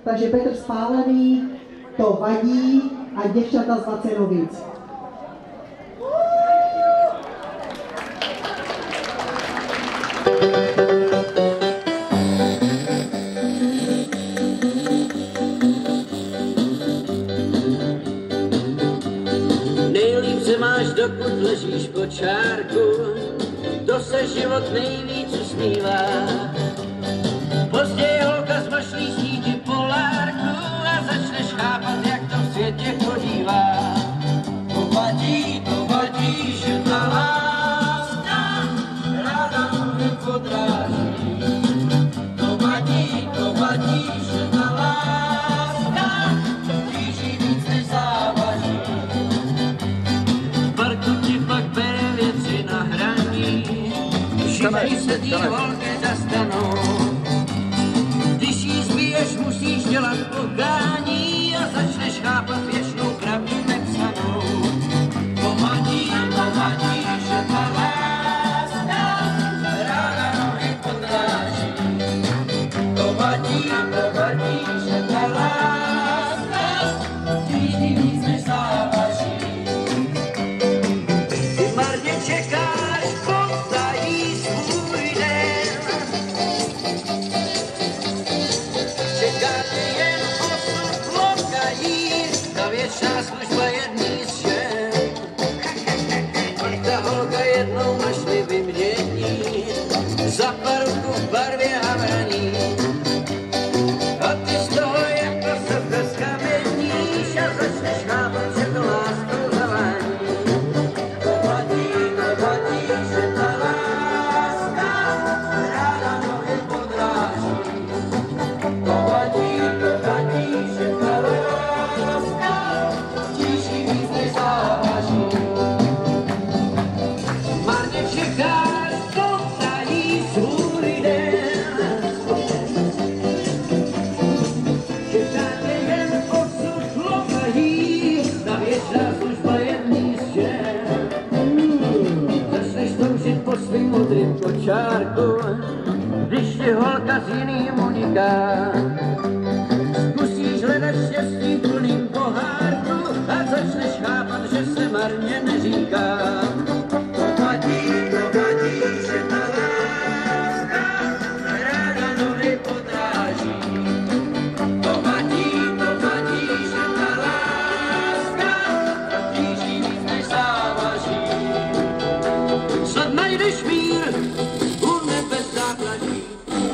takže Petr Spálený, To vadí a děvčata z Vacenovic. Nejlíp se máš, dokud ležíš po čárku, to se život nejvíc usmívá. Později holka zmašlí síti polárku a začneš chápat, jak to v světě chodívá. To vadí, že ta láska ráda mě podráží. To vadí, že ta láska tíží víc než závaží. V parku ti pak bere věci na hraní, všichni se tý holky zastanou. Když jí zbiješ, musíš dělat pokání a začneš chápat věčnou pravdu nepsanou. To vadí, že ta láska ráda nohy podráží. To vadí, že ta láska tíží víc než závaží. Ty marně čekáš, potají svůj den. Čekáte jen osud lokají, ta věčná služba jedný z žen. Pak ta holka jednou našli vymění, za paruku v barvě havraní. A ty z toho jako srdce skameníš a začneš chápat, že to láskou zavání. To vadí, že ta láska ráda nohy podráží. To vadí, že ta láska tíží víc než závaží. Marně čekáš, potají svůj den. Čekáte jen osud lokají, ta věčná služba jedný z žen. Začneš toužit po svým modrým kočárku, když ti holka s jiným uniká. Zkusíš hledat štěstí v plným pohárku a začneš chápat, že se marně neříká. To vadí, že ta láska ráda nohy podráží. To vadí, že ta láska tíží víc než závaží. Snad najdeš mír u nebes záklaží.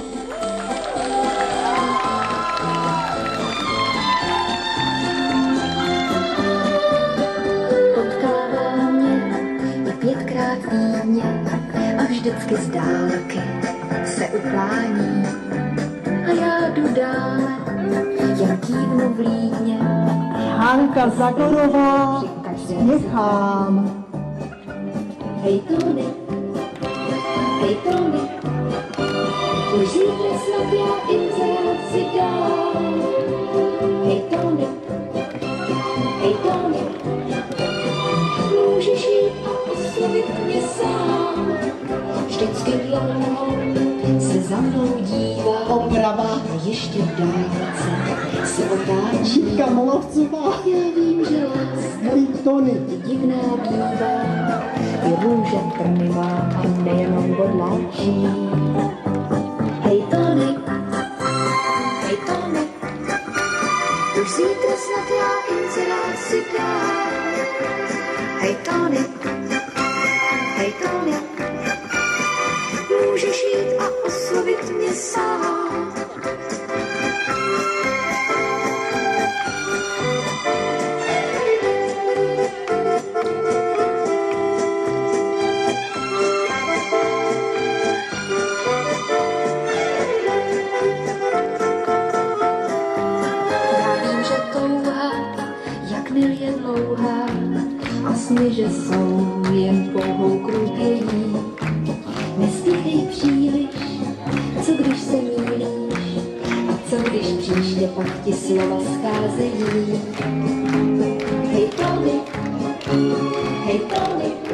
Potkává mě i 5krát týdně a vždycky z dálky se uklání. A já jdu dále, jen kývnu vlídně. Hanka Zagorová, nechám. Hej Tony, už zítra snad já inzerát si dám. Hej Tony, můžeš jít a oslovit mě sám. Vždycky dlouho se za mnou dívá, Oprava. a ještě v dálce se otáčí. Žítka Molovcová, Já vím, že láska Hej Tony. divná bývá, i růže trnivá a nejenom bodláčí. Hej Tony, už zítra snad já inzerát si dám. Hej Tony, můžeš jít a oslovit mě sám. Je dlouhá a sny, že jsou jen pouhou krůtejí. Nespěchej příliš, co když se mýlíš a co když příště pak ti slova scházejí. Hej Tony,